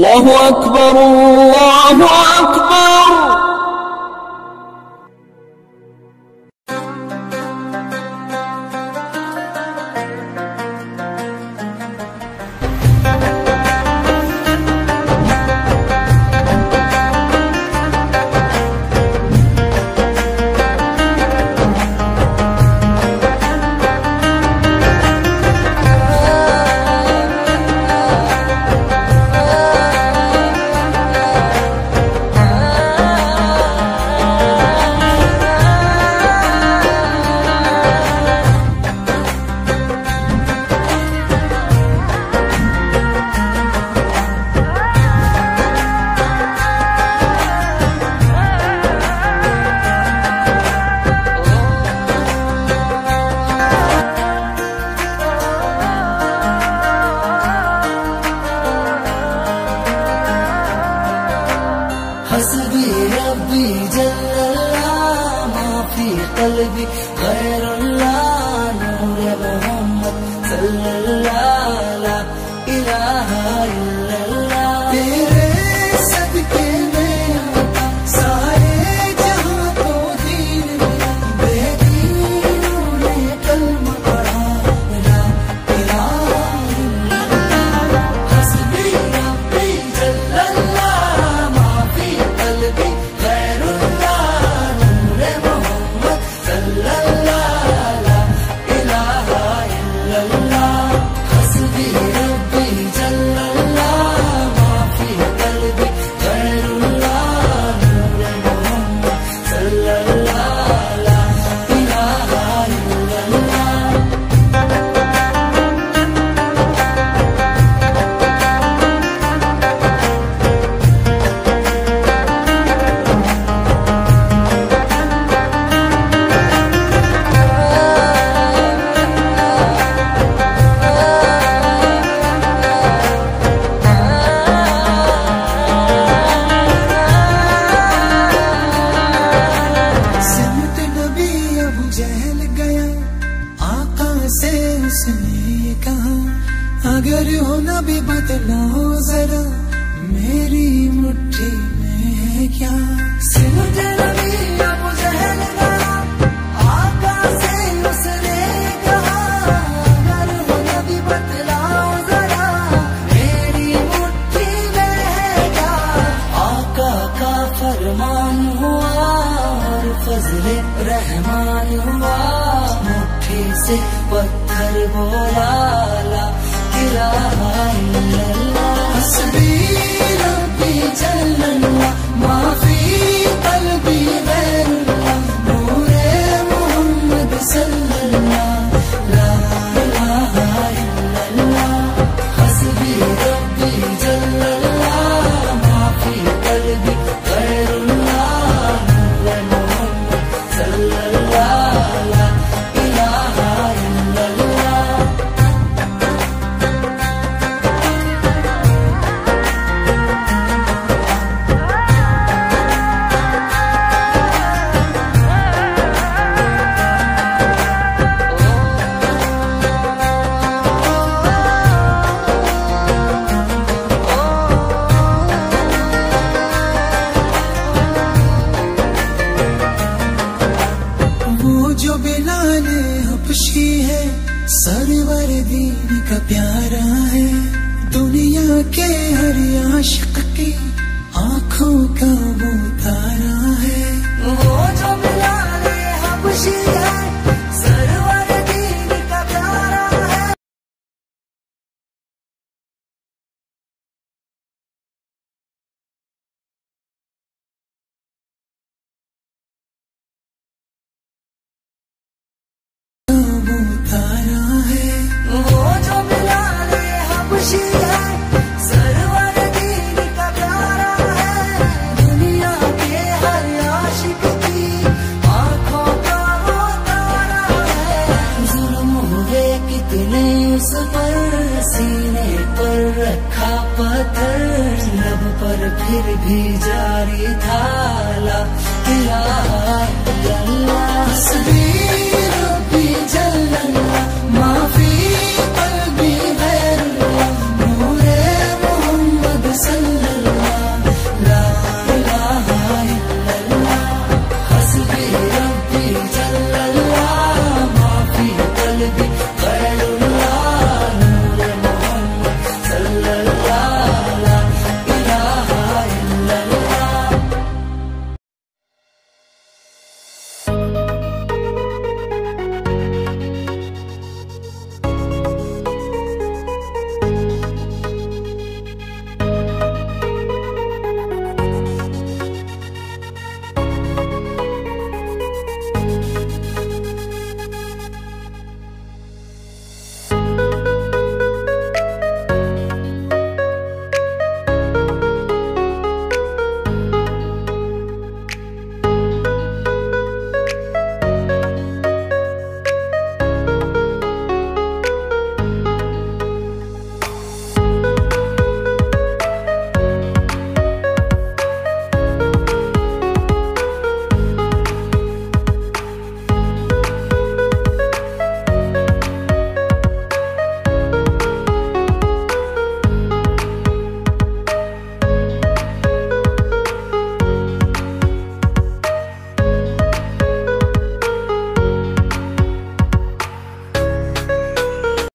अल्लाहु अकबर अल्लाहु अकबर। हस्बी रब्बी जल्लल्लाह माफी क़ल्बी गैरुल्लाह नूर मोहम्मद सल्लल्लाह ला इलाहा इल्लल्लाह। तेरे सदके में आता सारे जहां को दीन मिला, बेदीनों ने कलमा पढ़ा ला इलाहा इल्लल्लाह। हस्बी रब्बी जल्लल्लाह उसने कहा अगर हो नबी बतलाओ जरा मेरी मुट्ठी में है क्या। सिमट नबी अबू जहल गया आका से उसने कहा अगर हो नबी बतलाओ जरा मेरी मुट्ठी में है क्या। आका का फरमान हुआ और फजले रहमान हुआ, मुट्ठी से पत्थर बोला ला इलाहा इल्लल्लाह। हस्बी रब्बी जल्लल्लाह माफी क़ल्बी गैरुल्लाह नूरे मोहम्मद सल्लल्लाह ला इलाहा इल्लल्लाह। हस्बी रब्बी जल्लल्लाह माफी क़ल्बी गैरुल्लाह नूरे मोहम्मद सल्लल्लाह ला इलाहा इल्लल्लाह। वो जो बिलाल हबशी है सरवर दीन का प्यारा है, दुनिया के हर आशिक की आंखों का वो तारा है। वो जो बिलाल हबशी है सरवर दीन का प्यारा है। वो जो बिलाल हबशी है सरवर दीन का प्यारा है, दुनिया के हर आशिक की आंखों का वो तारा है। जुल्म हुए कितने उस पर सीने पर रखा पत्थर, लब पर फिर भी जारी था